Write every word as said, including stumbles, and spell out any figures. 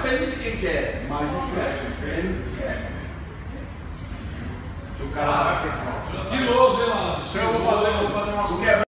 depende de quem quer, mas escreve, escreve, escreve. Se o cara vai pensar. De novo, hein, mano? Se eu vou fazer, eu vou fazer uma coisa.